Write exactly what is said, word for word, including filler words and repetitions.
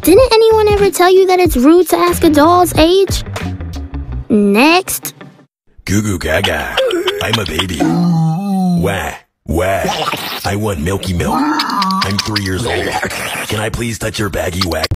Didn't anyone ever tell you that it's rude to ask a doll's age? Next. Goo goo gaga. I'm a baby. Wah, wah. I want milky milk. I'm three years old. Can I please touch your baggy whack?